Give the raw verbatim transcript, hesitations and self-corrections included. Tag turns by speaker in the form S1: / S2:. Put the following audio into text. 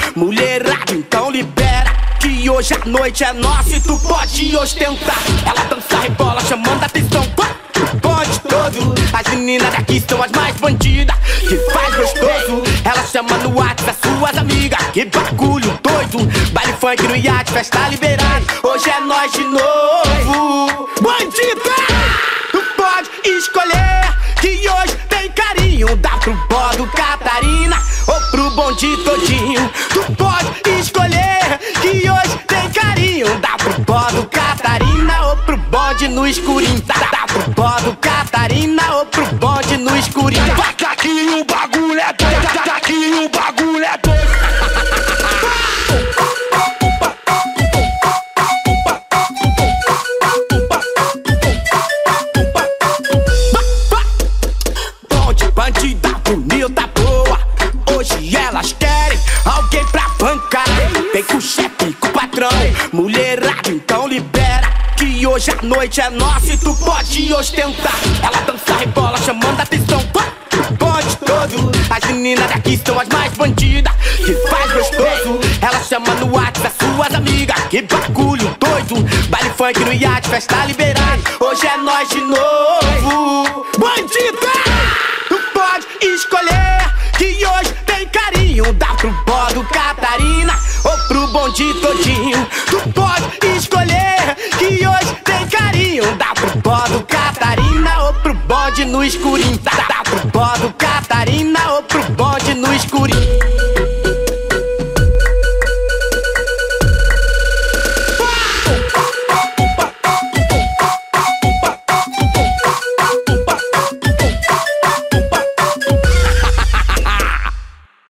S1: Mulherada, então libera, que hoje a noite é nossa e tu pode ostentar. Ela dança, rebola, chamando a atenção do bonde todo. As meninas daqui são as mais bandidas, que faz gostoso. Ela chama no WhatsApp as suas amigas, que bagulho doido. Baile funk no iate, festa liberada, hoje é nós de novo. Bandida! Tu pode escolher, que hoje tem carinho. Dá pro Bodo Catarina ou pro bonde todinho. Tu pode escolher, que hoje tem carinho. Dá pro Bodo Catarina ou pro bonde no escurinho. Dá, dá pro Bodo Catarina ou pro bonde no escurinho.
S2: Tá aqui o bagulho é doido, tá aqui o bagulho é doido.
S1: Bandida bonita, boa, hoje elas querem alguém pra bancar. Vem com o chefe, com o patrão, mulherada, então libera, que hoje a noite é nossa e tu pode ostentar. Ela dança, rebola, chamando a atenção do bonde todo. As meninas daqui são as mais bandidas, que faz gostoso. Ela chama no WhatsApp as suas amigas, que bagulho doido. Baile funk no iate, festa liberada, hoje é nós de novo. Bandida! Pode escolher, que hoje tem carinho. Dá pro Bodo Catarina ou pro bonde todinho. Tu pode escolher, que hoje tem carinho. Dá pro Bodo Catarina ou pro bonde no escurinho. Dá, dá pro Bodo Catarina ou pro bonde